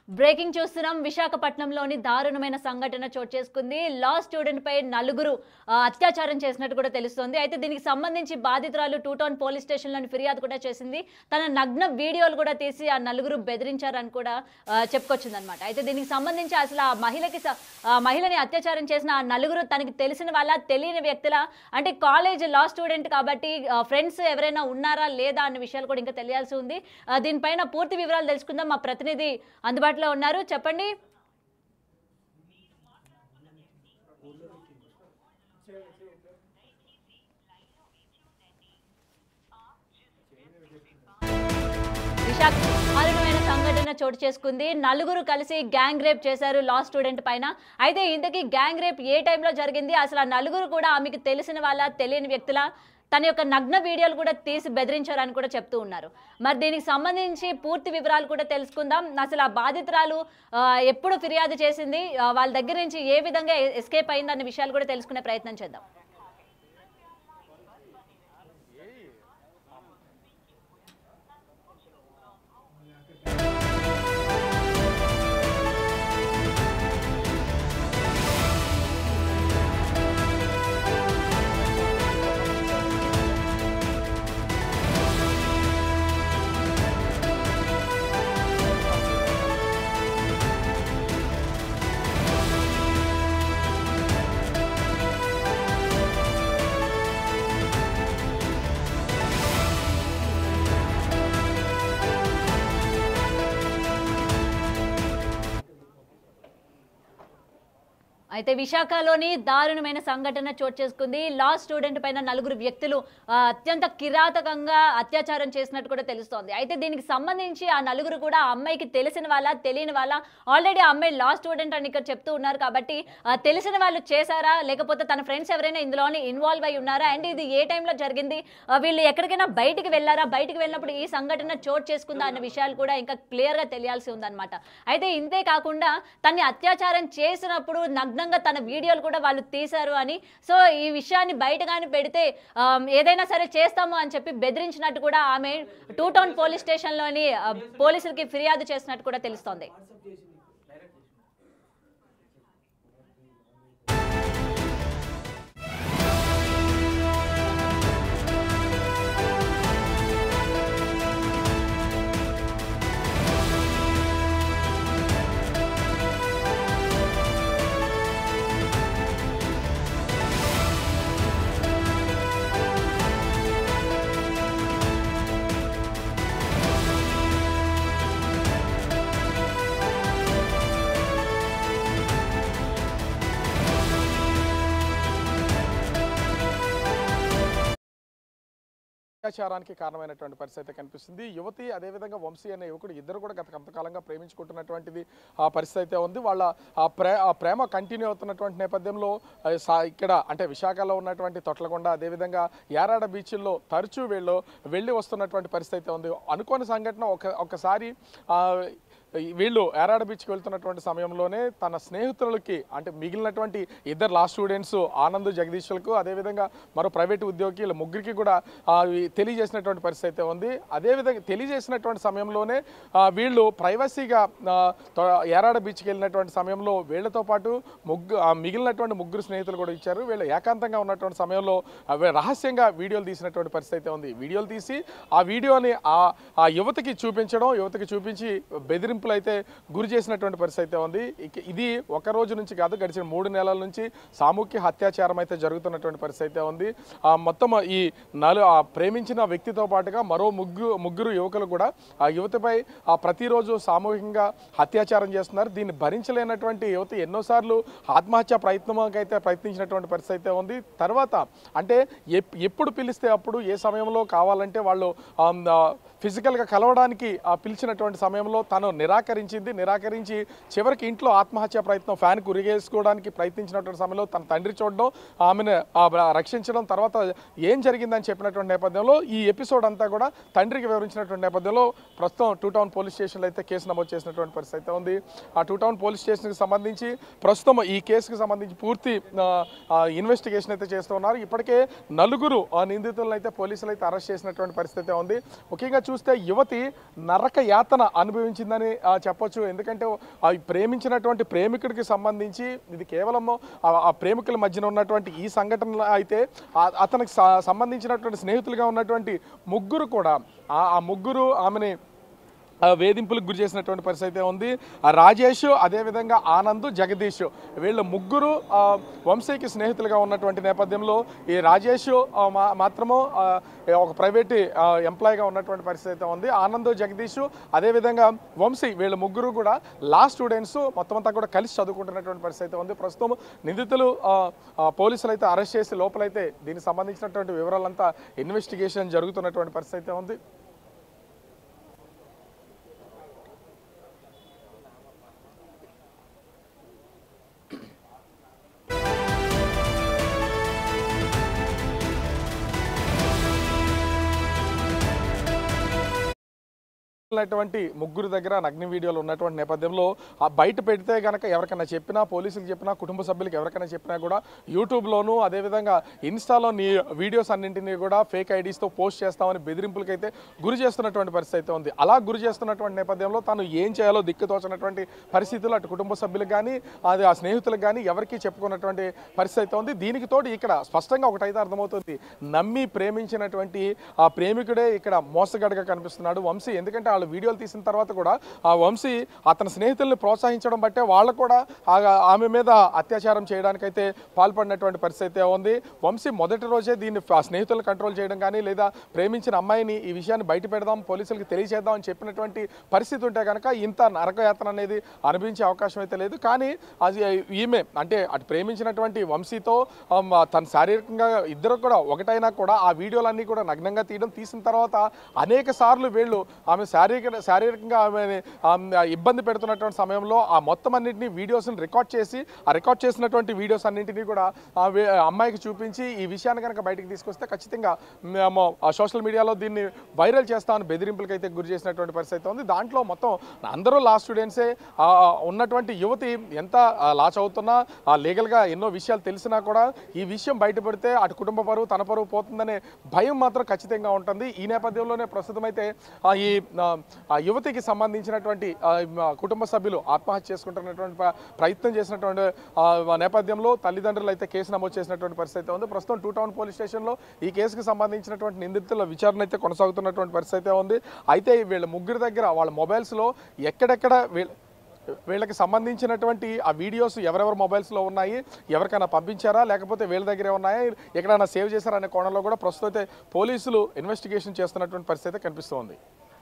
Breaking చూస్తున్నాం. విశాఖపట్నంలోని దారుణమైన సంఘటన చోటు చేసుకుంది. లా స్టూడెంట్ పై నలుగురు అత్యాచారం చేసినట్టు కూడా తెలుస్తోంది. అయితే దీనికి సంబంధించి బాధితురాలు టూ టౌన్ పోలీస్ స్టేషన్లోని ఫిర్యాదు కూడా చేసింది. తన నగ్న వీడియోలు కూడా తీసి ఆ నలుగురు బెదిరించారని కూడా చెప్పుకొచ్చిందనమాట. అయితే దీనికి సంబంధించి అసలు ఆ మహిళని అత్యాచారం చేసిన ఆ నలుగురు తనకి తెలిసిన వాళ్ళ తెలియని వ్యక్తుల, అంటే కాలేజ్ లా స్టూడెంట్ కాబట్టి ఫ్రెండ్స్ ఎవరైనా ఉన్నారా లేదా అన్న విషయాలు కూడా ఇంకా తెలియాల్సి ఉంది. దీనిపైన పూర్తి వివరాలు తెలుసుకుందాం. మా ప్రతినిధి అందుబాటులో ఉన్నారు. చెప్పండి. దారుణమైన సంఘటన చోటు చేసుకుంది. నలుగురు కలిసి గ్యాంగ్ రేప్ చేశారు లా స్టూడెంట్ పైన. అయితే ఇంతకీ గ్యాంగ్ రేప్ ఏ టైంలో జరిగింది, అసలు ఆ నలుగురు కూడా ఆమెకు తెలిసిన వాళ్ళ తెలియని వ్యక్తుల, తన యొక్క నగ్న వీడియోలు కూడా తీసి బెదిరించారని కూడా చెప్తూ ఉన్నారు. మరి దీనికి సంబంధించి పూర్తి వివరాలు కూడా తెలుసుకుందాం. అసలు ఆ బాధితురాలు ఎప్పుడు ఫిర్యాదు చేసింది, వాళ్ళ దగ్గర నుంచి ఏ విధంగా ఎస్కేప్ అయింది అనే విషయాలు కూడా తెలుసుకునే ప్రయత్నం చేద్దాం. అయితే విశాఖలోని దారుణమైన సంఘటన చోటు చేసుకుంది. లా స్టూడెంట్ పైన నలుగురు వ్యక్తులు అత్యంత కిరాతకంగా అత్యాచారం చేసినట్టు కూడా తెలుస్తోంది. అయితే దీనికి సంబంధించి ఆ నలుగురు కూడా ఆ అమ్మాయికి తెలిసిన వాళ్ళ తెలియని వాళ్ళ, ఆల్రెడీ ఆ అమ్మాయి లా స్టూడెంట్ అని ఇక్కడ చెప్తూ ఉన్నారు కాబట్టి తెలిసిన వాళ్ళు చేశారా లేకపోతే తన ఫ్రెండ్స్ ఎవరైనా ఇందులోని ఇన్వాల్వ్ అయి ఉన్నారా, అండ్ ఇది ఏ టైంలో జరిగింది, వీళ్ళు ఎక్కడికైనా బయటికి వెళ్ళారా, బయటికి వెళ్ళినప్పుడు ఈ సంఘటన చోటు చేసుకుందా అన్న విషయాలు కూడా ఇంకా క్లియర్గా తెలియాల్సి ఉందన్నమాట. అయితే ఇంతే కాకుండా తన్ని అత్యాచారం చేసినప్పుడు నగ్నంగా తన వీడియోలు కూడా వాళ్ళు తీశారు అని, సో ఈ విషయాన్ని బయటగానే పెడితే ఏదైనా సరే చేస్తాము అని చెప్పి బెదిరించినట్టు కూడా ఆమె టూ టౌన్ పోలీస్ స్టేషన్లోని పోలీసులకి ఫిర్యాదు చేసినట్టు కూడా తెలుస్తోంది. అత్యాచారానికి కారణమైనటువంటి పరిస్థితి కనిపిస్తుంది. యువతి అదేవిధంగా వంశీ అనే యువకుడు ఇద్దరు కూడా గత కొంతకాలంగా ప్రేమించుకుంటున్నటువంటిది ఆ పరిస్థితి అయితే ఉంది. వాళ్ళ ఆ ప్రేమ కంటిన్యూ అవుతున్నటువంటి నేపథ్యంలో ఇక్కడ అంటే విశాఖలో ఉన్నటువంటి తొట్లకొండ అదేవిధంగా యారాడ బీచ్ల్లో తరచూ వెళ్ళి వస్తున్నటువంటి పరిస్థితి అయితే ఉంది. అనుకోని సంఘటన ఒకసారి వీళ్ళు యారాడ బీచ్కి వెళ్తున్నటువంటి సమయంలోనే తన స్నేహితులకి అంటే మిగిలినటువంటి ఇద్దరు లా స్టూడెంట్స్ ఆనంద్ జగదీశ్లకు అదేవిధంగా మరో ప్రైవేటు ఉద్యోగి వీళ్ళ ముగ్గురికి కూడా తెలియజేసినటువంటి పరిస్థితి అయితే ఉంది. అదేవిధంగా తెలియజేసినటువంటి సమయంలోనే వీళ్ళు ప్రైవసీగా యారాడ బీచ్కి వెళ్ళినటువంటి సమయంలో వీళ్ళతో పాటు మిగిలినటువంటి ముగ్గురు స్నేహితులు కూడా ఇచ్చారు. వీళ్ళు ఏకాంతంగా ఉన్నటువంటి సమయంలో రహస్యంగా వీడియోలు తీసినటువంటి పరిస్థితి అయితే ఉంది. వీడియోలు తీసి ఆ వీడియోని ఆ యువతికి చూపించి బెదిరింపు అయితే గురి చేసినటువంటి పరిస్థితి అయితే ఉంది. ఇది ఒక రోజు నుంచి కాదు, గడిచిన 3 నెలల నుంచి సామూహిక అత్యాచారం అయితే జరుగుతున్నటువంటి పరిస్థితి అయితే ఉంది. మొత్తం ఈ ప్రేమించిన వ్యక్తితో పాటుగా మరో ముగ్గురు యువకులు కూడా ఆ యువతిపై ప్రతిరోజు సామూహికంగా అత్యాచారం చేస్తున్నారు. దీన్ని భరించలేనటువంటి యువతి ఎన్నోసార్లు ఆత్మహత్య ప్రయత్నంకైతే ప్రయత్నించినటువంటి పరిస్థితి అయితే ఉంది. తర్వాత అంటే ఎప్పుడు పిలిస్తే అప్పుడు ఏ సమయంలో కావాలంటే వాళ్ళు ఫిజికల్గా కలవడానికి పిలిచినటువంటి సమయంలో తను నిరాకరించి చివరికి ఇంట్లో ఆత్మహత్య ప్రయత్నం ఫ్యాన్కు ఉరిగేసుకోవడానికి ప్రయత్నించినటువంటి సమయంలో తన తండ్రి చూడడం, ఆమెను రక్షించడం, తర్వాత ఏం జరిగిందని చెప్పినటువంటి నేపథ్యంలో ఈ ఎపిసోడ్ అంతా కూడా తండ్రికి వివరించినటువంటి నేపథ్యంలో ప్రస్తుతం టూ టౌన్ పోలీస్ స్టేషన్లో అయితే కేసు నమోదు చేసినటువంటి పరిస్థితి అయితే ఉంది. ఆ టూ టౌన్ పోలీస్ స్టేషన్కి సంబంధించి ప్రస్తుతం ఈ కేసుకు సంబంధించి పూర్తి ఇన్వెస్టిగేషన్ అయితే చేస్తూ ఉన్నారు. ఇప్పటికే నలుగురు నిందితులను అయితే పోలీసులు అయితే అరెస్ట్ చేసినటువంటి పరిస్థితి ఉంది. ముఖ్యంగా చూస్తే యువతి నరక యాతన అనుభవించిందని చెప్పొచ్చు. ఎందుకంటే ప్రేమించినటువంటి ప్రేమికుడికి సంబంధించి ఇది కేవలం ఆ ప్రేమికుల మధ్యన ఉన్నటువంటి ఈ సంఘటన అయితే అతనికి సంబంధించినటువంటి స్నేహితులుగా ఉన్నటువంటి ముగ్గురు కూడా ఆ ముగ్గురు ఆమెని వేధింపులకు గురి చేసినటువంటి పరిస్థితి అయితే ఉంది. రాజేష్, అదేవిధంగా ఆనంద్, జగదీష్ వీళ్ళు ముగ్గురు వంశీకి స్నేహితులుగా ఉన్నటువంటి నేపథ్యంలో ఈ రాజేష్ మాత్రము ఒక ప్రైవేట్ ఎంప్లాయీగా ఉన్నటువంటి పరిస్థితి అయితే ఉంది. ఆనంద్, జగదీష్ అదేవిధంగా వంశీ వీళ్ళ ముగ్గురు కూడా లా స్టూడెంట్స్ మొత్తం అంతా కూడా కలిసి చదువుకుంటున్నటువంటి పరిస్థితి అయితే ఉంది. ప్రస్తుతం నిందితులు పోలీసులు అయితే అరెస్ట్ చేసి లోపలైతే దీనికి సంబంధించినటువంటి వివరాలంతా ఇన్వెస్టిగేషన్ జరుగుతున్నటువంటి పరిస్థితి అయితే ఉంది. ముగ్గురు దగ్గర నగ్న వీడియోలు ఉన్నటువంటి నేపథ్యంలో బయట పెడితే కనుక ఎవరికైనా చెప్పినా, పోలీసులకు చెప్పినా, కుటుంబ సభ్యులకు ఎవరికైనా చెప్పినా కూడా యూట్యూబ్లోనూ అదేవిధంగా ఇన్స్టాలో నీ వీడియోస్ అన్నింటినీ కూడా ఫేక్ ఐడీస్తో పోస్ట్ చేస్తామని బెదిరింపులకైతే గురి చేస్తున్నటువంటి పరిస్థితి అయితే ఉంది. అలా గురి చేస్తున్నటువంటి నేపథ్యంలో తను ఏం చేయాలో దిక్కుతోచినటువంటి పరిస్థితులు అటు కుటుంబ సభ్యులకు కానీ అది ఆ స్నేహితులకు కానీ ఎవరికీ చెప్పుకున్నటువంటి పరిస్థితి అయితే ఉంది. దీనికి తోడు ఇక్కడ స్పష్టంగా ఒకటైతే అర్థమవుతుంది, నమ్మి ప్రేమించినటువంటి ఆ ప్రేమికుడే ఇక్కడ మోసగాడిగా కనిపిస్తున్నాడు వంశీ. ఎందుకంటే వీడియోలు తీసిన తర్వాత కూడా ఆ వంశీ అతని స్నేహితుల్ని ప్రోత్సహించడం బట్టే వాళ్ళు కూడా ఆమె మీద అత్యాచారం చేయడానికైతే పాల్పడినటువంటి పరిస్థితి ఉంది. వంశీ మొదటి రోజే దీన్ని ఆ స్నేహితులను కంట్రోల్ చేయడం కానీ లేదా ప్రేమించిన అమ్మాయిని ఈ విషయాన్ని బయట పెడదాం, పోలీసులకు తెలియజేద్దాం అని చెప్పినటువంటి పరిస్థితి ఉంటే కనుక ఇంత నరకయాతన అనేది అనుభవించే అవకాశం అయితే లేదు. కానీ అది ఈమె అంటే అటు ప్రేమించినటువంటి వంశీతో తన శారీరకంగా ఇద్దరు కూడా ఒకటైనా కూడా ఆ వీడియోలన్నీ కూడా నగ్నంగా తీసిన తర్వాత అనేక సార్లు వీళ్ళు ఆమె శారీరకంగా ఆమెని ఇబ్బంది పెడుతున్నటువంటి సమయంలో ఆ మొత్తం అన్నింటినీ వీడియోస్ని రికార్డ్ చేసి ఆ రికార్డ్ చేసినటువంటి వీడియోస్ అన్నింటినీ కూడా అమ్మాయికి చూపించి ఈ విషయాన్ని కనుక బయటకు తీసుకొస్తే ఖచ్చితంగా మేము సోషల్ మీడియాలో దీన్ని వైరల్ చేస్తామని బెదిరింపులకి అయితే గురి చేసినటువంటి పరిస్థితి ఉంది. దాంట్లో మొత్తం అందరూ లా స్టూడెంట్సే ఉన్నటువంటి యువతి ఎంత లా చదువుతున్నా లీగల్గా ఎన్నో విషయాలు తెలిసినా కూడా ఈ విషయం బయటపడితే అటు కుటుంబ పరువు తన పరువు పోతుందనే భయం మాత్రం ఖచ్చితంగా ఉంటుంది. ఈ నేపథ్యంలోనే ప్రస్తుతం అయితే ఈ యువతికి సంబంధించినటువంటి కుటుంబ సభ్యులు ఆత్మహత్య చేసుకుంటున్నటువంటి ప్రయత్నం చేసినటువంటి నేపథ్యంలో తల్లిదండ్రులు అయితే కేసు నమోదు చేసినటువంటి పరిస్థితి ఉంది. ప్రస్తుతం 2 టౌన్ పోలీస్ స్టేషన్లో ఈ కేసుకు సంబంధించినటువంటి నిందితుల విచారణ అయితే కొనసాగుతున్నటువంటి పరిస్థితి ఉంది. అయితే వీళ్ళ ముగ్గురు దగ్గర వాళ్ళ మొబైల్స్లో ఎక్కడెక్కడ వీళ్ళకి సంబంధించినటువంటి ఆ వీడియోస్ ఎవరెవరి మొబైల్స్లో ఉన్నాయి, ఎవరికైనా పంపించారా లేకపోతే వీళ్ళ దగ్గరే ఉన్నాయా, ఎక్కడైనా సేవ్ చేశారా అనే కోణంలో కూడా ప్రస్తుతం అయితే పోలీసులు ఇన్వెస్టిగేషన్ చేస్తున్నటువంటి పరిస్థితి కనిపిస్తోంది.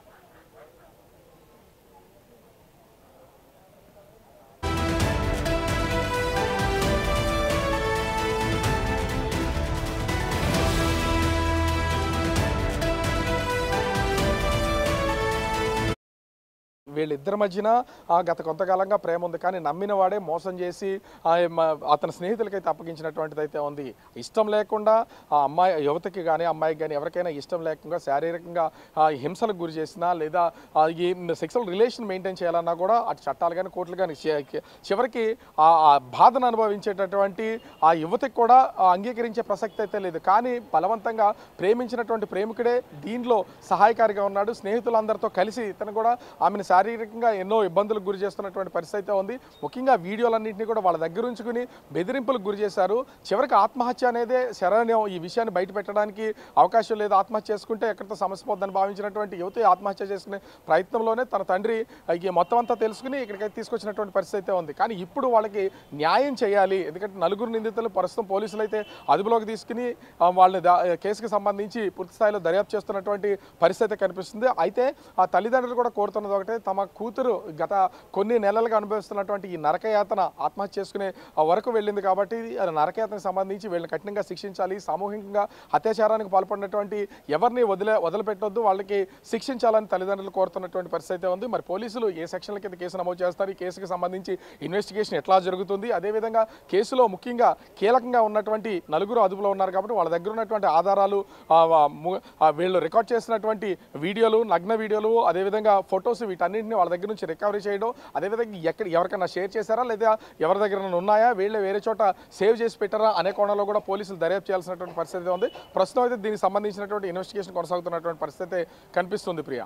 వీళ్ళిద్దరి మధ్యన గత కొంతకాలంగా ప్రేమ ఉంది, కానీ నమ్మిన వాడే మోసం చేసి అతని స్నేహితులకైతే అప్పగించినటువంటిది అయితే ఉంది. ఇష్టం లేకుండా ఆ అమ్మాయి యువతకి కానీ అమ్మాయికి కానీ ఎవరికైనా ఇష్టం లేకుండా శారీరకంగా హింసలకు గురి చేసినా లేదా ఈ సెక్సువల్ రిలేషన్ మెయింటైన్ చేయాలన్నా కూడా అటు చట్టాలు కానీ కోర్టులు కానీ చివరికి ఆ బాధను అనుభవించేటటువంటి ఆ యువతకి కూడా అంగీకరించే ప్రసక్తి అయితే లేదు. కానీ బలవంతంగా ప్రేమించినటువంటి ప్రేమికుడే దీనిలో సహాయకారిగా ఉన్నాడు. స్నేహితులందరితో కలిసి ఇతను కూడా ఆమెను శారీరకంగా ఎన్నో ఇబ్బందులకు గురి చేస్తున్నటువంటి పరిస్థితి ఉంది. ముఖ్యంగా వీడియోలన్నింటినీ కూడా వాళ్ళ దగ్గర ఉంచుకుని బెదిరింపులకు గురి చేశారు. చివరికి ఆత్మహత్య అనేదే శరణ్యం, ఈ విషయాన్ని బయట పెట్టడానికి అవకాశం లేదు, ఆత్మహత్య చేసుకుంటే ఎక్కడితో సమస్య పోద్దని భావించినటువంటి యువతి ఆత్మహత్య చేసుకునే ప్రయత్నంలోనే తన తండ్రి మొత్తం అంతా తెలుసుకుని ఇక్కడికైతే తీసుకొచ్చినటువంటి పరిస్థితి ఉంది. కానీ ఇప్పుడు వాళ్ళకి న్యాయం చేయాలి, ఎందుకంటే నలుగురు నిందితులు ప్రస్తుతం పోలీసులు అయితే అదుపులోకి తీసుకుని వాళ్ళని కేసుకు సంబంధించి పూర్తి స్థాయిలో దర్యాప్తు చేస్తున్నటువంటి పరిస్థితి కనిపిస్తుంది. అయితే ఆ తల్లిదండ్రులు కూడా కోరుతున్నది ఒకటే, తమ కూతురు గత కొన్ని నెలలుగా అనుభవిస్తున్నటువంటి ఈ నరకయాతన ఆత్మహత్య చేసుకునే వరకు వెళ్ళింది కాబట్టి నరకయాతనకు సంబంధించి వీళ్ళని కఠినంగా శిక్షించాలి, సామూహికంగా అత్యాచారానికి పాల్పడినటువంటి ఎవరిని వదిలిపెట్టొద్దు, వాళ్ళకి శిక్షించాలని తల్లిదండ్రులు కోరుతున్నటువంటి పరిస్థితి ఉంది. మరి పోలీసులు ఏ సెక్షన్ల కింద కేసు నమోదు చేస్తారు, ఈ కేసుకు సంబంధించి ఇన్వెస్టిగేషన్ ఎట్లా జరుగుతుంది, అదేవిధంగా కేసులో ముఖ్యంగా కీలకంగా ఉన్నటువంటి నలుగురు అదుపులో ఉన్నారు కాబట్టి వాళ్ళ దగ్గర ఉన్నటువంటి ఆధారాలు, వీళ్ళు రికార్డ్ చేసినటువంటి వీడియోలు, నగ్న వీడియోలు, అదేవిధంగా ఫొటోస్, వీటన్నింటినీ వీటన్నింటిని వాళ్ళ దగ్గర నుంచి రికవరీ చేయడం, అదేవిధంగా ఎవరికైనా షేర్ చేశారా లేదా ఎవరి దగ్గర ఉన్నాయా, వీళ్ళు వేరే చోట సేవ్ చేసి పెట్టారా అనే కోణంలో కూడా పోలీసులు దర్యాప్తు చేయాల్సినటువంటి పరిస్థితి ఉంది. ప్రస్తుతం అయితే దీనికి సంబంధించినటువంటి ఇన్వెస్టిగేషన్ కొనసాగుతున్నటువంటి పరిస్థితి కనిపిస్తుంది. ప్రియా,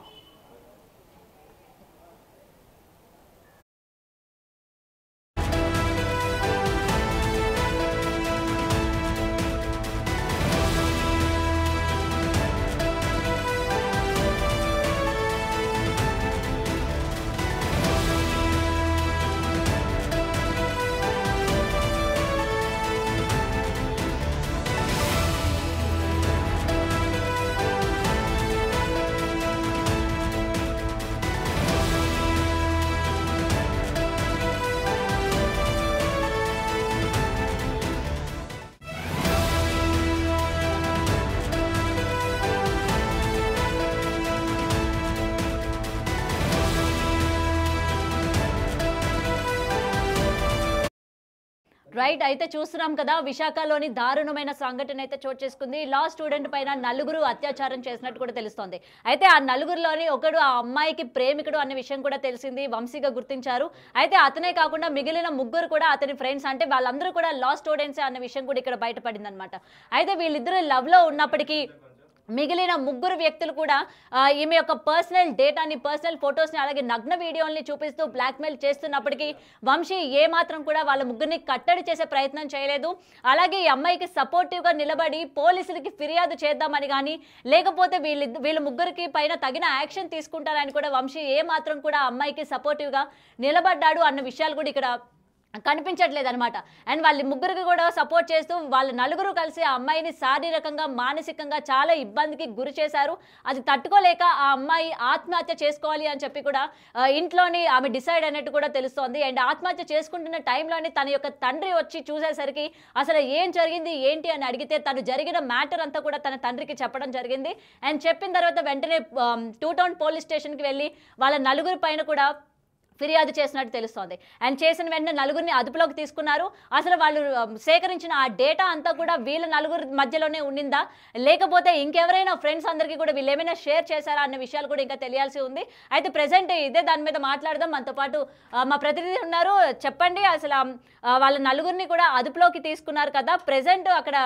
రైట్. అయితే చూస్తున్నాం కదా, విశాఖలోని దారుణమైన సంఘటన అయితే చోటు చేసుకుంది. లా స్టూడెంట్ పైన నలుగురు అత్యాచారం చేసినట్టు కూడా తెలుస్తోంది. అయితే ఆ నలుగురిలోని ఒకడు ఆ అమ్మాయికి ప్రేమికుడు అనే విషయం కూడా తెలిసింది. వంశీగా గుర్తించారు. అయితే అతనే కాకుండా మిగిలిన ముగ్గురు కూడా అతని ఫ్రెండ్స్, అంటే వాళ్ళందరూ కూడా లా స్టూడెంట్సే అన్న విషయం కూడా ఇక్కడ బయటపడింది అనమాట. అయితే వీళ్ళిద్దరు లవ్ లో ఉన్నప్పటికీ మిగిలిన ముగ్గురు వ్యక్తులు కూడా ఈమె యొక్క పర్సనల్ డేటాని, పర్సనల్ ఫొటోస్ని, అలాగే నగ్న వీడియోల్ని చూపిస్తూ బ్లాక్మెయిల్ చేస్తున్నప్పటికీ వంశీ ఏమాత్రం కూడా వాళ్ళ ముగ్గురిని కట్టడి చేసే ప్రయత్నం చేయలేదు. అలాగే ఈ అమ్మాయికి సపోర్టివ్గా నిలబడి పోలీసులకి ఫిర్యాదు చేద్దామని కానీ, లేకపోతే వీళ్ళ ముగ్గురికి పైన తగిన యాక్షన్ తీసుకుంటారని కూడా వంశీ ఏమాత్రం కూడా అమ్మాయికి సపోర్టివ్గా నిలబడ్డాడు అన్న విషయాలు కూడా ఇక్కడ కనిపించట్లేదు అనమాట. అండ్ వాళ్ళ ముగ్గురికి కూడా సపోర్ట్ చేస్తూ వాళ్ళ నలుగురు కలిసి ఆ అమ్మాయిని శారీరకంగా, మానసికంగా చాలా ఇబ్బందికి గురి చేశారు. అది తట్టుకోలేక ఆ అమ్మాయి ఆత్మహత్య చేసుకోవాలి అని చెప్పి కూడా ఇంట్లోని ఆమె డిసైడ్ అయినట్టు కూడా తెలుస్తోంది. అండ్ ఆత్మహత్య చేసుకుంటున్న టైంలోని తన యొక్క తండ్రి వచ్చి చూసేసరికి అసలు ఏం జరిగింది ఏంటి అని అడిగితే తను జరిగిన మ్యాటర్ అంతా కూడా తన తండ్రికి చెప్పడం జరిగింది. అండ్ చెప్పిన తర్వాత వెంటనే 2 టౌన్ పోలీస్ స్టేషన్కి వెళ్ళి వాళ్ళ నలుగురి పైన కూడా ఫిర్యాదు చేసినట్టు తెలుస్తోంది. అండ్ చేసిన వెంటనే నలుగురిని అదుపులోకి తీసుకున్నారు. అసలు వాళ్ళు సేకరించిన ఆ డేటా అంతా కూడా వీళ్ళ నలుగురి మధ్యలోనే ఉండిందా, లేకపోతే ఇంకెవరైనా ఫ్రెండ్స్ అందరికీ కూడా వీళ్ళు ఏమైనా షేర్ చేశారా అన్న విషయాలు కూడా ఇంకా తెలియాల్సి ఉంది. అయితే ప్రెసెంట్ ఇదే దాని మీద మాట్లాడదాం. మనతో పాటు మా ప్రతినిధి ఉన్నారు. చెప్పండి, అసలు వాళ్ళ నలుగురిని కూడా అదుపులోకి తీసుకున్నారు కదా, ప్రెసెంట్ అక్కడ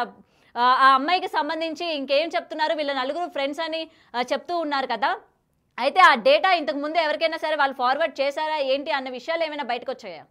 ఆ అమ్మాయికి సంబంధించి ఇంకేం చెప్తున్నారు? వీళ్ళ నలుగురు ఫ్రెండ్స్ అని చెప్తూ ఉన్నారు కదా, అయితే ఆ డేటా ఇంతకు ముందు ఎవరికైనా సరే వాళ్ళు ఫార్వర్డ్ చేశారా ఏంటి అన్న విషయాలు ఏమైనా బయటకు వచ్చాయా?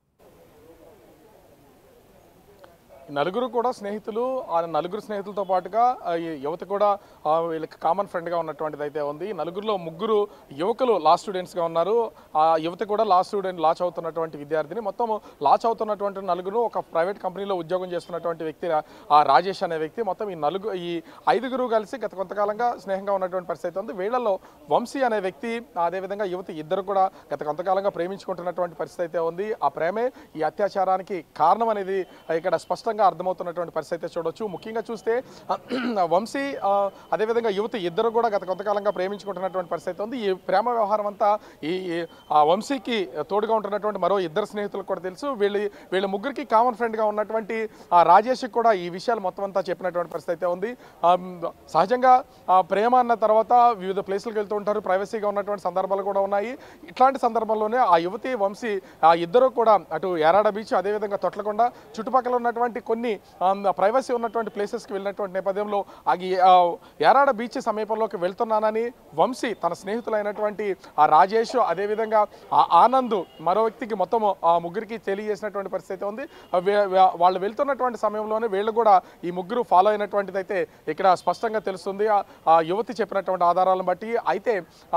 నలుగురు కూడా స్నేహితులు. ఆ నలుగురు స్నేహితులతో పాటుగా ఈ యువత కూడా వీళ్ళకి కామన్ ఫ్రెండ్గా ఉన్నటువంటిది అయితే ఉంది. నలుగురులో ముగ్గురు యువకులు లా స్టూడెంట్స్గా ఉన్నారు. ఆ యువత కూడా లా చదువుతున్నటువంటి విద్యార్థిని. మొత్తం లా చదువుతున్నటువంటి నలుగురు ఒక ప్రైవేట్ కంపెనీలో ఉద్యోగం చేస్తున్నటువంటి వ్యక్తి ఆ రాజేష్ అనే వ్యక్తి. మొత్తం ఈ 5గురు కలిసి గత కొంతకాలంగా స్నేహంగా ఉన్నటువంటి పరిస్థితి ఉంది. వీళ్ళలో వంశీ అనే వ్యక్తి, అదేవిధంగా యువతి ఇద్దరు కూడా గత కొంతకాలంగా ప్రేమించుకుంటున్నటువంటి పరిస్థితి అయితే ఉంది. ఆ ప్రేమే ఈ అత్యాచారానికి కారణం అనేది ఇక్కడ స్పష్టంగా అర్థమవుతున్నటువంటి పరిస్థితి చూడొచ్చు. ముఖ్యంగా చూస్తే వంశీ అదేవిధంగా యువతి ఇద్దరు కూడా గత కొంతకాలంగా ప్రేమించుకుంటున్నటువంటి పరిస్థితి ఉంది. ఈ ప్రేమ వ్యవహారం అంతా ఈ వంశీకి తోడుగా ఉంటున్నటువంటి మరో ఇద్దరు స్నేహితులకు కూడా తెలుసు. వీళ్ళ ముగ్గురికి కామన్ ఫ్రెండ్గా ఉన్నటువంటి రాజేష్కి కూడా ఈ విషయాలు మొత్తం అంతా చెప్పినటువంటి పరిస్థితి ఉంది. సహజంగా ప్రేమ అన్న తర్వాత వివిధ ప్లేసులకు వెళ్తూ ఉంటారు, ప్రైవసీగా ఉన్నటువంటి సందర్భాలు కూడా ఉన్నాయి. ఇట్లాంటి సందర్భంలోనే ఆ యువతి వంశీ ఇద్దరు కూడా అటు యారాడ బీచ్, అదేవిధంగా తొట్లకొండ చుట్టుపక్కల ఉన్నటువంటి కొన్ని ప్రైవసీ ఉన్నటువంటి ప్లేసెస్కి వెళ్ళినటువంటి నేపథ్యంలో యారాడ బీచ్ సమీపంలోకి వెళ్తున్నానని వంశీ తన స్నేహితులైనటువంటి ఆ రాజేష్, అదేవిధంగా ఆనంద్ మరో వ్యక్తికి మొత్తం ఆ ముగ్గురికి తెలియజేసినటువంటి పరిస్థితి ఉంది. వాళ్ళు వెళ్తున్నటువంటి సమయంలోనే వీళ్ళు కూడా ఈ ముగ్గురు ఫాలో అయినటువంటిది అయితే ఇక్కడ స్పష్టంగా తెలుస్తుంది ఆ యువతి చెప్పినటువంటి ఆధారాలను బట్టి. అయితే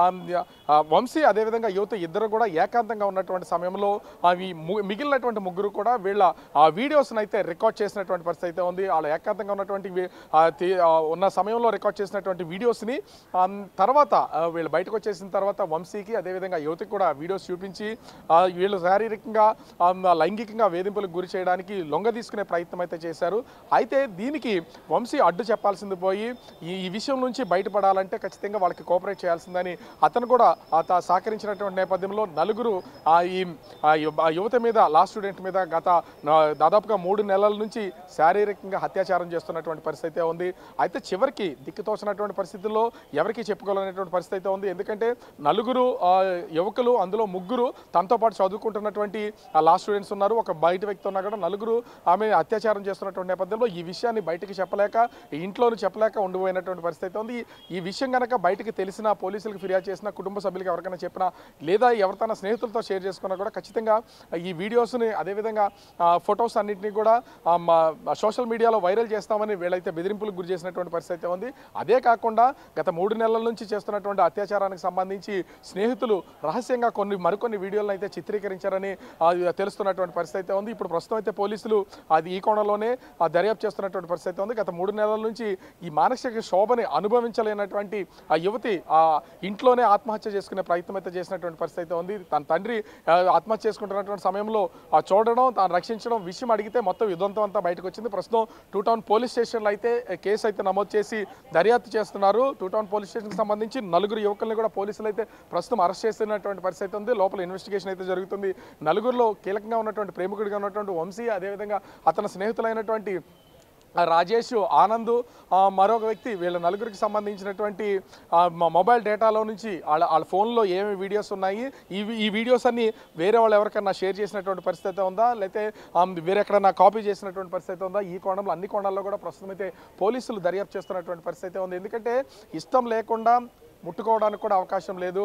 వంశీ అదేవిధంగా యువతి ఇద్దరు కూడా ఏకాంతంగా ఉన్నటువంటి సమయంలో మిగిలినటువంటి ముగ్గురు కూడా వీళ్ళ వీడియోస్ని అయితే రికార్డ్ చేసినటువంటి పరిస్థితి అయితే ఉంది. వాళ్ళు ఏకాంతంగా ఉన్నటువంటి ఉన్న సమయంలో రికార్డ్ చేసినటువంటి వీడియోస్ని తర్వాత వీళ్ళు బయటకు వచ్చేసిన తర్వాత వంశీకి అదేవిధంగా యువతికి కూడా వీడియోస్ చూపించి వీళ్ళు శారీరకంగా లైంగికంగా వేధింపులకు గురి చేయడానికి లొంగ తీసుకునే ప్రయత్నం అయితే చేశారు. అయితే దీనికి వంశీ అడ్డు చెప్పాల్సింది పోయి ఈ విషయం నుంచి బయటపడాలంటే ఖచ్చితంగా వాళ్ళకి కోఆపరేట్ చేయాల్సిందని అతను కూడా సహకరించినటువంటి నేపథ్యంలో నలుగురు ఈ యువత మీద, లా స్టూడెంట్ మీద గత దాదాపుగా 3 నెలల నుంచి నుంచి శారీరకంగా అత్యాచారం చేస్తున్నటువంటి పరిస్థితి ఉంది. అయితే చివరికి దిక్కుతోచినటువంటి పరిస్థితుల్లో ఎవరికి చెప్పుకోవాలనేటువంటి పరిస్థితి అయితే ఉంది. ఎందుకంటే నలుగురు యువకులు, అందులో ముగ్గురు తనతో పాటు చదువుకుంటున్నటువంటి లా స్టూడెంట్స్ ఉన్నారు. ఒక బయట వ్యక్తి ఉన్నా కూడా నలుగురు ఆమె అత్యాచారం చేస్తున్నటువంటి నేపథ్యంలో ఈ విషయాన్ని బయటికి చెప్పలేక, ఇంట్లోనూ చెప్పలేక ఉండిపోయినటువంటి పరిస్థితి ఉంది. ఈ విషయం కనుక బయటికి తెలిసినా, పోలీసులకు ఫిర్యాదు చేసినా, కుటుంబ సభ్యులకు ఎవరికైనా చెప్పినా, లేదా ఎవరితోనా స్నేహితులతో షేర్ చేసుకున్నా కూడా ఖచ్చితంగా ఈ వీడియోస్ని, అదేవిధంగా ఫొటోస్ అన్నింటినీ కూడా సోషల్ మీడియాలో వైరల్ చేస్తామని వీళ్ళైతే బెదిరింపులకు గురి చేసినటువంటి పరిస్థితి ఉంది. అదే కాకుండా గత 3 నెలల నుంచి చేస్తున్నటువంటి అత్యాచారానికి సంబంధించి స్నేహితులు రహస్యంగా మరికొన్ని వీడియోలను అయితే చిత్రీకరించారని తెలుస్తున్నటువంటి పరిస్థితి ఉంది. ఇప్పుడు ప్రస్తుతం అయితే పోలీసులు ఈ కోణంలోనే దర్యాప్తు చేస్తున్నటువంటి పరిస్థితి ఉంది. గత 3 నెలల నుంచి ఈ మానసిక శోభని అనుభవించలేనటువంటి ఆ యువతి ఇంట్లోనే ఆత్మహత్య చేసుకునే ప్రయత్నం అయితే చేసినటువంటి పరిస్థితి ఉంది. తన తండ్రి ఆత్మహత్య చేసుకుంటున్నటువంటి సమయంలో చూడడం, తాను రక్షించడం, విషయం అడిగితే మొత్తం యుద్ధంతో అంతా బయటకు వచ్చింది. ప్రస్తుతం 2 టౌన్ పోలీస్ స్టేషన్లో అయితే కేసు అయితే నమోదు చేసి దర్యాప్తు చేస్తున్నారు. 2 టౌన్ పోలీస్ స్టేషన్కి సంబంధించి 4 యువకుల్ని కూడా పోలీసులు అయితే ప్రస్తుతం అరెస్ట్ చేస్తున్నటువంటి పరిస్థితి ఉంది. లోపల ఇన్వెస్టిగేషన్ అయితే జరుగుతుంది. నలుగురిలో కీలకంగా ఉన్నటువంటి ప్రేమికుడిగా ఉన్నటువంటి వంశీ, అదేవిధంగా అతని స్నేహితులైనటువంటి రాజేష్, ఆనంద్, మరొక వ్యక్తి, వీళ్ళ నలుగురికి సంబంధించినటువంటి మొబైల్ డేటాలో నుంచి వాళ్ళ ఫోన్లో ఏమేమి వీడియోస్ ఉన్నాయి, ఈ వీడియోస్ అన్ని వేరే వాళ్ళు ఎవరికైనా షేర్ చేసినటువంటి పరిస్థితి ఉందా, లేకపోతే వేరెక్కడన్నా కాపీ చేసినటువంటి పరిస్థితి ఉందా, ఈ కోణంలో అన్ని కోణాల్లో కూడా ప్రస్తుతం అయితే పోలీసులు దర్యాప్తు చేస్తున్నటువంటి పరిస్థితి ఉంది. ఎందుకంటే ఇష్టం లేకుండా ముట్టుకోవడానికి కూడా అవకాశం లేదు,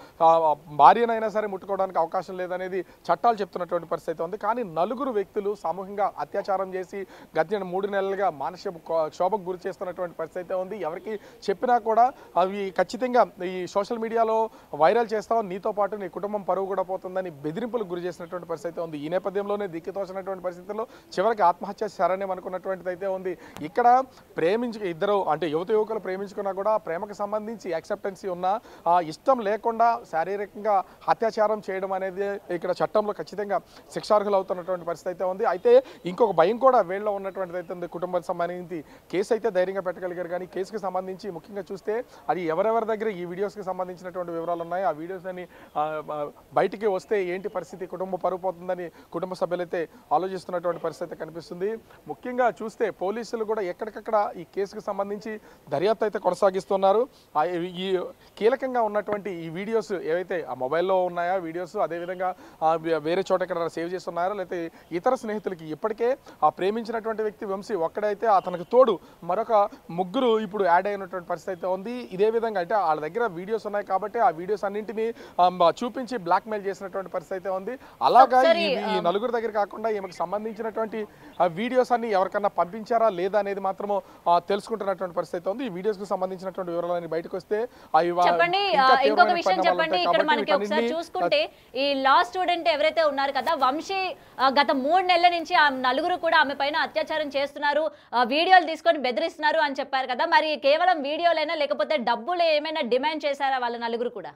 భార్యనైనా సరే ముట్టుకోవడానికి అవకాశం లేదనేది చట్టాలు చెప్తున్నటువంటి పరిస్థితి ఉంది. కానీ నలుగురు వ్యక్తులు సామూహికంగా అత్యాచారం చేసి గత 3 నెలలుగా మానసిక క్షోభకు గురి చేస్తున్నటువంటి పరిస్థితి ఉంది. ఎవరికి చెప్పినా కూడా అవి ఖచ్చితంగా ఈ సోషల్ మీడియాలో వైరల్ చేస్తాం, నీతో పాటు నీ కుటుంబం పరువు కూడా పోతుందని బెదిరింపులకు గురి చేసినటువంటి పరిస్థితి ఉంది. ఈ నేపథ్యంలోనే దిక్కుతోచినటువంటి పరిస్థితుల్లో చివరికి ఆత్మహత్య శరణ్యం అనుకున్నటువంటిది అయితే ఉంది. ఇక్కడ ఇద్దరు అంటే యువకులు ప్రేమించుకున్నా కూడా ప్రేమకు సంబంధించి ఉన్నా ఇష్టం లేకుండా శారీరకంగా అత్యాచారం చేయడం అనేది ఇక్కడ చట్టంలో ఖచ్చితంగా శిక్షార్హులు అవుతున్నటువంటి పరిస్థితి అయితే ఉంది. అయితే ఇంకొక భయం కూడా వీళ్ళలో ఉన్నటువంటిది అయితే ఉంది. కుటుంబానికి సంబంధించి కేసు అయితే ధైర్యంగా పెట్టగలిగారు. కానీ కేసుకి సంబంధించి ముఖ్యంగా చూస్తే అది ఎవరెవరి దగ్గర ఈ వీడియోస్కి సంబంధించినటువంటి వివరాలు ఉన్నాయి, ఆ వీడియోస్ అని బయటికి వస్తే ఏంటి పరిస్థితి, కుటుంబం పరుగు పోతుందని కుటుంబ సభ్యులైతే ఆలోచిస్తున్నటువంటి పరిస్థితి కనిపిస్తుంది. ముఖ్యంగా చూస్తే పోలీసులు కూడా ఎక్కడికక్కడ ఈ కేసుకు సంబంధించి దర్యాప్తు అయితే కొనసాగిస్తున్నారు. ఈ కీలకంగా ఉన్నటువంటి ఈ వీడియోస్ ఏవైతే ఆ మొబైల్లో ఉన్నాయో వీడియోస్, అదేవిధంగా వేరే చోట ఎక్కడ సేవ్ చేస్తున్నారో, లేకపోతే ఇతర స్నేహితులకి ఇప్పటికే ఆ ప్రేమించినటువంటి వ్యక్తి వంశీ ఒక్కడైతే అతనికి తోడు మరొక ముగ్గురు ఇప్పుడు యాడ్ అయినటువంటి పరిస్థితి అయితే ఉంది. ఇదే విధంగా అంటే వాళ్ళ దగ్గర వీడియోస్ ఉన్నాయి కాబట్టి ఆ వీడియోస్ అన్నింటినీ చూపించి బ్లాక్మెయిల్ చేసినటువంటి పరిస్థితి అయితే ఉంది. అలాగా ఈ నలుగురు దగ్గర కాకుండా ఈమెకు సంబంధించినటువంటి వీడియోస్ అన్ని ఎవరికన్నా పంపించారా లేదా అనేది మాత్రము తెలుసుకుంటున్నటువంటి పరిస్థితి ఉంది. ఈ వీడియోస్కి సంబంధించినటువంటి వివరాలన్నీ బయటకు వస్తే చెప్పండి. ఇంకొక విషయం చెప్పండి, ఇక్కడ మనకి ఒకసారి చూసుకుంటే ఈ లా స్టూడెంట్ ఎవరైతే ఉన్నారు కదా వంశీ, గత 3 నెలల నుంచి ఆ నలుగురు కూడా ఆమె పైన అత్యాచారం చేస్తున్నారు, వీడియోలు తీసుకొని బెదిరిస్తున్నారు అని చెప్పారు కదా. మరి కేవలం వీడియోలైనా లేకపోతే డబ్బులు ఏమైనా డిమాండ్ చేశారా వాళ్ళ నలుగురు కూడా?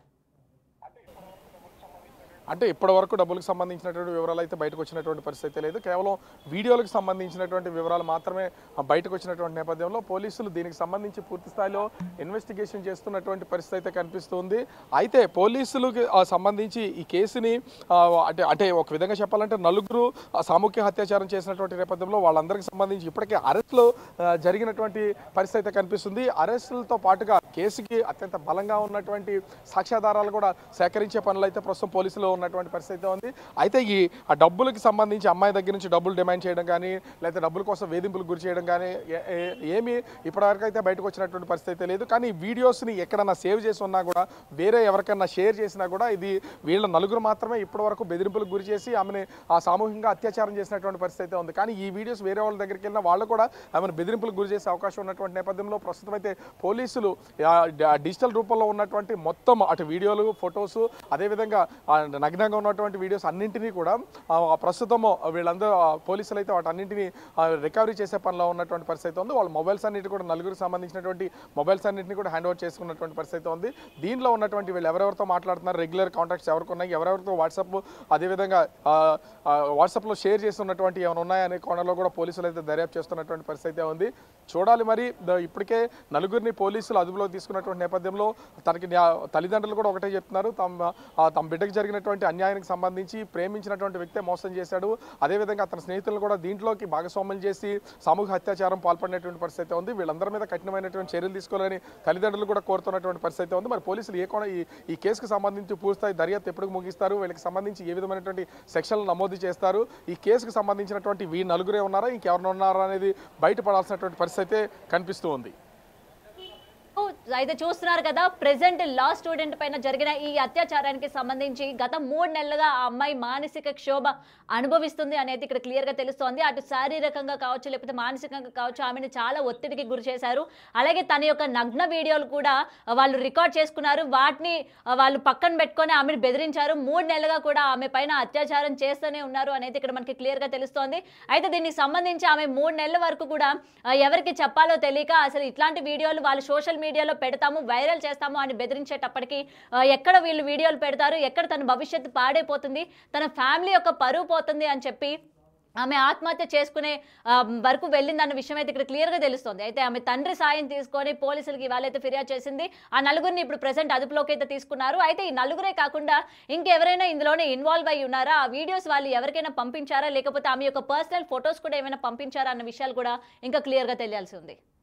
అంటే ఇప్పటి వరకు డబ్బులకు సంబంధించినటువంటి వివరాలు అయితే బయటకు వచ్చినటువంటి పరిస్థితి లేదు. కేవలం వీడియోలకు సంబంధించినటువంటి వివరాలు మాత్రమే బయటకు వచ్చినటువంటి నేపథ్యంలో పోలీసులు దీనికి సంబంధించి పూర్తి స్థాయిలో ఇన్వెస్టిగేషన్ చేస్తున్నటువంటి పరిస్థితి అయితే కనిపిస్తుంది. అయితే పోలీసులకు సంబంధించి ఈ కేసుని అంటే ఒక విధంగా చెప్పాలంటే నలుగురు సామూహిక అత్యాచారం చేసినటువంటి నేపథ్యంలో వాళ్ళందరికీ సంబంధించి ఇప్పటికే అరెస్టులు జరిగినటువంటి పరిస్థితి అయితే కనిపిస్తుంది. అరెస్టులతో పాటుగా కేసుకి అత్యంత బలంగా ఉన్నటువంటి సాక్ష్యాధారాలు కూడా సేకరించే పనులు అయితే ప్రస్తుతం పోలీసులు ఉన్నటువంటి పరిస్థితి ఉంది. అయితే ఈ డబ్బులకు సంబంధించి అమ్మాయి దగ్గర నుంచి డబ్బులు డిమాండ్ చేయడం కానీ, లేకపోతే డబ్బుల కోసం వేధింపులకు గురి చేయడం కానీ ఏమీ ఇప్పటివరకు అయితే బయటకు వచ్చినటువంటి పరిస్థితి లేదు. కానీ వీడియోస్ని ఎక్కడన్నా సేవ్ చేసి ఉన్నా కూడా, వేరే ఎవరికైనా షేర్ చేసినా కూడా ఇది వీళ్ళ నలుగురు మాత్రమే ఇప్పటివరకు బెదిరింపులకు గురి చేసి ఆమెను సామూహికంగా అత్యాచారం చేసినటువంటి పరిస్థితి ఉంది. కానీ ఈ వీడియోస్ వేరే వాళ్ళ దగ్గరికి వెళ్ళినా వాళ్ళు కూడా ఆమెను బెదిరింపులకు గురి చేసే అవకాశం ఉన్నటువంటి నేపథ్యంలో ప్రస్తుతం అయితే పోలీసులు డిజిటల్ రూపంలో ఉన్నటువంటి మొత్తం అటు వీడియోలు, ఫొటోస్, అదేవిధంగా నగ్నంగా ఉన్నటువంటి వీడియోస్ అన్నింటినీ కూడా ప్రస్తుతం వీళ్ళందరూ పోలీసులు అయితే వాటన్నింటినీ రికవరీ చేసే పనిలో ఉన్నటువంటి పరిస్థితి ఉంది. వాళ్ళ మొబైల్స్ అన్నింటి కూడా నలుగురికి సంబంధించినటువంటి మొబైల్స్ అన్నింటినీ కూడా హ్యాండ్ ఓవర్ చేసుకున్నటువంటి పరిస్థితి ఉంది. దీనిలో ఉన్నటువంటి వీళ్ళు ఎవరెవరితో మాట్లాడుతున్నారు, రెగ్యులర్ కాంటాక్ట్స్ ఎవరికి ఉన్నాయి, ఎవరెవరితో వాట్సాప్ అదేవిధంగా వాట్సాప్లో షేర్ చేస్తున్నటువంటి ఏమైనా ఉన్నాయనే కోణంలో కూడా పోలీసులు అయితే దర్యాప్తు చేస్తున్నటువంటి పరిస్థితి ఉంది. చూడాలి మరి. ఇప్పటికే నలుగురిని పోలీసులు అదుపులో తీసుకున్నటువంటి నేపథ్యంలో తనకి తల్లిదండ్రులు కూడా ఒకటే చెప్తున్నారు, తమ బిడ్డకు జరిగినటువంటి జరిగినటువంటి అన్యాయానికి సంబంధించి ప్రేమించినటువంటి వ్యక్తే మోసం చేశాడు, అదేవిధంగా అతని స్నేహితులను కూడా దీంట్లోకి భాగస్వామ్యం చేసి సామూహిక అత్యాచారం పాల్పడినటువంటి పరిస్థితి ఉంది. వీళ్ళందరి మీద కఠినమైనటువంటి చర్యలు తీసుకోవాలని తల్లిదండ్రులు కూడా కోరుతున్నటువంటి పరిస్థితి ఉంది. మరి పోలీసులు ఈ కేసుకు సంబంధించి పూర్తిస్థాయి దర్యాప్తు ఎప్పుడు ముగిస్తారు, వీళ్ళకి సంబంధించి ఏ విధమైనటువంటి సెక్షన్లు నమోదు చేస్తారు, ఈ కేసుకు సంబంధించినటువంటి నలుగురే ఉన్నారా ఇంకెవరైనా ఉన్నారా అనేది బయటపడాల్సినటువంటి పరిస్థితి కనిపిస్తూ ఉంది. అయితే చూస్తున్నారు కదా, ప్రెసెంట్ లా స్టూడెంట్ పైన జరిగిన ఈ అత్యాచారానికి సంబంధించి గత 3 నెలలుగా ఆ అమ్మాయి మానసిక క్షోభ అనుభవిస్తుంది అనేది ఇక్కడ క్లియర్ గా తెలుస్తోంది. అటు శారీరకంగా కావచ్చు లేకపోతే మానసికంగా కావచ్చు ఆమెను చాలా ఒత్తిడికి గురి చేశారు. అలాగే తన యొక్క నగ్న వీడియోలు కూడా వాళ్ళు రికార్డ్ చేసుకున్నారు, వాటిని వాళ్ళు పక్కన పెట్టుకొని ఆమెను బెదిరించారు. 3 నెలలుగా కూడా ఆమె పైన అత్యాచారం చేస్తూనే ఉన్నారు అనేది ఇక్కడ మనకి క్లియర్ గా తెలుస్తోంది. అయితే దీనికి సంబంధించి ఆమె 3 నెలల వరకు కూడా ఎవరికి చెప్పాలో తెలియక అసలు ఇట్లాంటి వీడియోలు వాళ్ళు సోషల్ మీడియాలో పెడతాము, వైరల్ చేస్తాము అని బెదిరించేటప్పటికి ఎక్కడ వీళ్ళు వీడియోలు పెడతారు, ఎక్కడ తన భవిష్యత్తు పాడైపోతుంది, తన ఫ్యామిలీ యొక్క పరువు పోతుంది అని చెప్పి ఆమె ఆత్మహత్య చేసుకునే వరకు వెళ్ళిందన్న విషయం అయితే ఇక్కడ క్లియర్గా తెలుస్తుంది. అయితే ఆమె తండ్రి సాయం తీసుకొని పోలీసులకి వాళ్ళైతే ఫిర్యాదు చేసింది. ఆ నలుగురిని ఇప్పుడు ప్రెసెంట్ అదుపులోకి అయితే తీసుకున్నారు. అయితే ఈ నలుగురే కాకుండా ఇంకెవరైనా ఇందులోనే ఇన్వాల్వ్ అయి ఉన్నారా, ఆ వీడియోస్ వాళ్ళు ఎవరికైనా పంపించారా, లేకపోతే ఆమె యొక్క పర్సనల్ ఫొటోస్ కూడా ఏమైనా పంపించారా అన్న విషయాలు కూడా ఇంకా క్లియర్గా తెలియాల్సి ఉంది.